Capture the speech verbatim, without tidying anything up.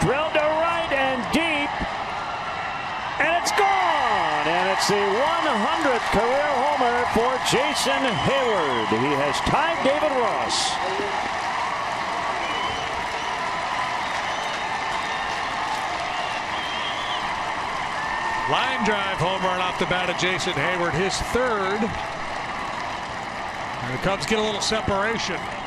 drilled to right and deep, and it's gone. And it's the one hundredth career homer for Jason Heyward. He has tied David Ross. Line drive home run off the bat of Jason Heyward, his third. And the Cubs get a little separation.